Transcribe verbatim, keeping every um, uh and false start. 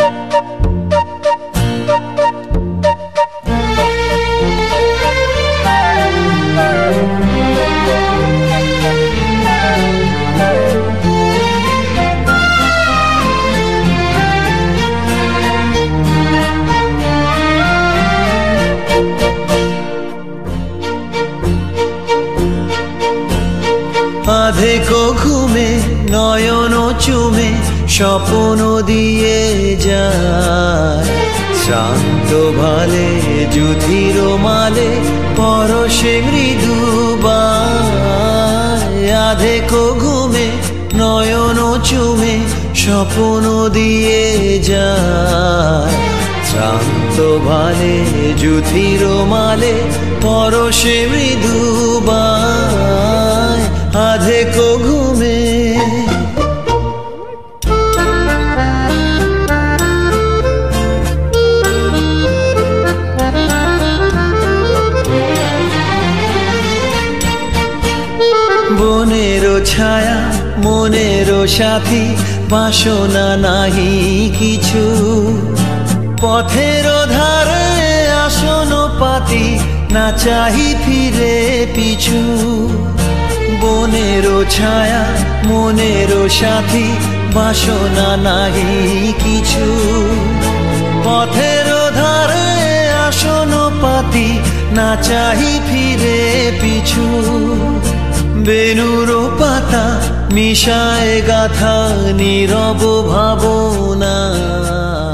আধেকো ঘুমে নয়ন চুমে স্বপ্ন দিয়ে যায়, শ্রান্ত ভালে যুধির মালে পরশে মৃদুবায়। আধেকো ঘুমে নয়ন চুমে স্বপ্ন দিয়ে যায়, শ্রান্ত ভালে যুধির মালে পরশে মৃদুবায়। আধেকো ঘুমে বনেরও ছায়া মনেরও সাথী, বাসনা নাহি কিছু, পথের ধারে আসন পাতি না চাহি ফিরে পিছু। বনেরও ছায়া মনেরও সাথী, বাসনা নাহি কিছু, পথের ধারে আসন পাতি না চাহি ফিরে পিছু। বেনুর পাতা মিশায় গাথা নীরব ভাবনা,